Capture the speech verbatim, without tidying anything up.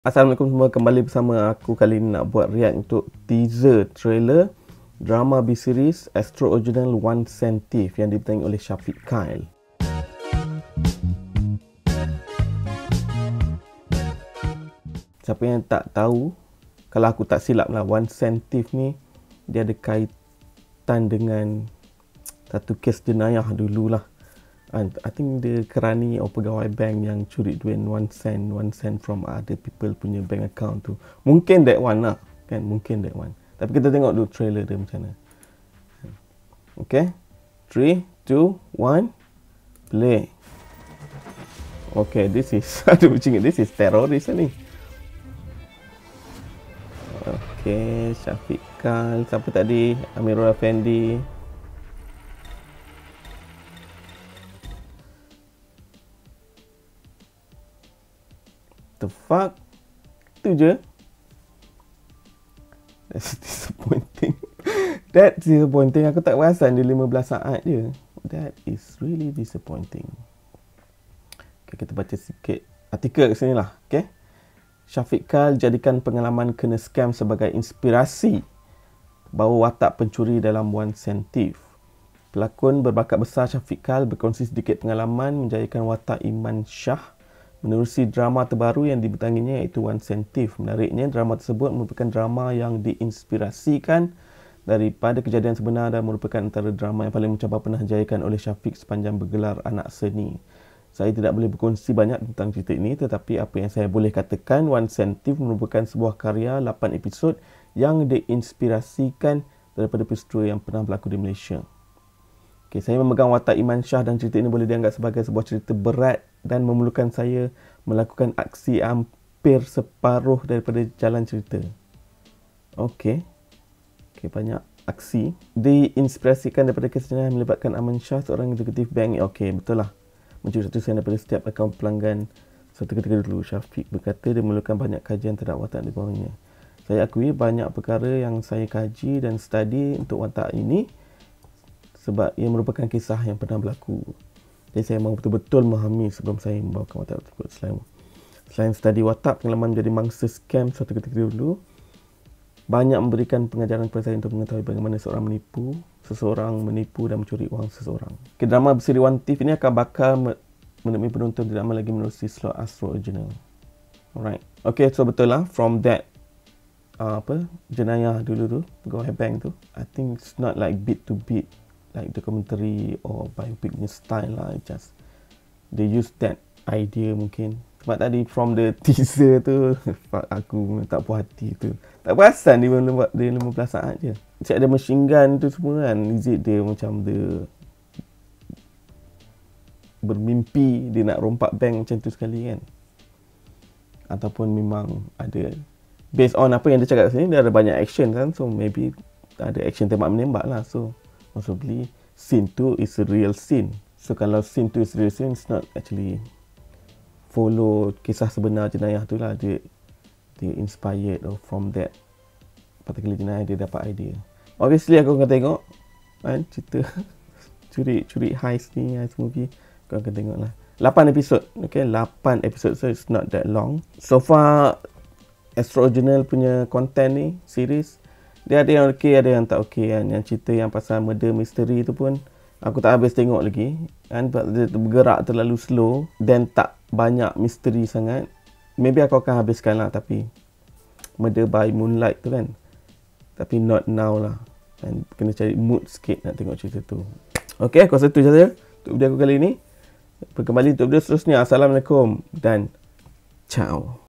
Assalamualaikum semua, kembali bersama aku. Kali ini nak buat react untuk teaser trailer drama B-series Astro Original One Cent Thief yang dibintangi oleh Shafiq Kyle. Siapa yang tak tahu, kalau aku tak silap lah, One Cent Thief ni dia ada kaitan dengan satu kes jenayah dululah. I think dia kerani atau pegawai bank yang curi duit one cent, one cent from other people punya bank account tu. Mungkin that one lah, kan? Mungkin that one. Tapi kita tengok dulu trailer dia macam mana. Okay, three, two, one, play. Okay, this is, aduh cingit, this is terrorist ni. Okay, Shafiq Kyle, siapa tadi? Amirul Effendi. The fuck? Itu je? That's disappointing. That's disappointing. Aku tak perasan dia lima belas saat je. That is really disappointing. Okay, kita baca sikit artikel kat sini lah. Okay. Shafiq Kyle jadikan pengalaman kena scam sebagai inspirasi bawa watak pencuri dalam One Cent Thief. Pelakon berbakat besar Shafiq Kyle berkongsi sedikit pengalaman menjayakan watak Iman Shah menerusi drama terbaru yang dibintanginya iaitu One Cent Thief. Menariknya, drama tersebut merupakan drama yang diinspirasikan daripada kejadian sebenar dan merupakan antara drama yang paling mencabar pernah dijayakan oleh Shafiq sepanjang bergelar anak seni. Saya tidak boleh berkongsi banyak tentang cerita ini, tetapi apa yang saya boleh katakan, One Cent Thief merupakan sebuah karya lapan episod yang diinspirasikan daripada peristiwa yang pernah berlaku di Malaysia. Okay, saya memegang watak Iman Shah dan cerita ini boleh dianggap sebagai sebuah cerita berat dan memerlukan saya melakukan aksi hampir separuh daripada jalan cerita. Okey. Okey, banyak aksi. Diinspirasikan daripada kisah yang melibatkan Iman Shah, seorang eksekutif bank. Okey, betul lah. Mencuri satu sen daripada setiap akaun pelanggan. Suatu ketika dulu, Shafiq berkata dia memerlukan banyak kajian terhadap watak di bawahnya. Saya akui banyak perkara yang saya kaji dan study untuk watak ini sebab ia merupakan kisah yang pernah berlaku. Jadi saya mahu betul-betul memahami sebelum saya membawakan watak tersebut. Selain, selain studi watak, pengalaman menjadi mangsa scam suatu ketika dulu banyak memberikan pengajaran kepada saya untuk mengetahui bagaimana seorang menipu, seseorang menipu dan mencuri wang seseorang. Okay, drama berseri One Thief ini akan bakal menemui penonton tidak lama lagi menerusi slot Astro Original. Alright. Okay, so betul lah, from that uh, apa jenayah dulu tu, pegawai bank tu, I think it's not like beat to beat like documentary or biopic style lah. Just they use that idea mungkin. Sebab tadi from the teaser tu fuck, aku tak puas hati tu. Tak perasan dia buat dia lima belas saat je. Macam ada machine gun tu semua kan. Is it dia macam dia bermimpi dia nak rompak bank macam tu sekali kan? Ataupun memang ada based on apa yang dia cakap kat sini, dia ada banyak action kan. So maybe ada action tembak menembak lah. So possibly scene tu is a real scene. So kalau scene tu is real scene, it's not actually follow kisah sebenar jenayah tu lah. Dia, dia inspired or from that particular jenayah dia dapat idea. Obviously aku akan tengok kan cerita curi curi heist ni, heist movie. Aku akan tengok lah. lapan episod. Okay, lapan episod. So it's not that long. So far Astro Original punya content ni, series, dia ada yang okey, ada yang tak okey kan. Yang cerita yang pasal murder mystery tu pun aku tak habis tengok lagi kan, dia bergerak terlalu slow dan tak banyak misteri sangat. Maybe aku akan habiskan lah, tapi Murder by Moonlight tu kan, tapi not now lah kan, kena cari mood sikit nak tengok cerita tu. Ok, aku rasa tu saja untuk video aku kali ni. Kembali untuk video seterusnya. Assalamualaikum dan ciao.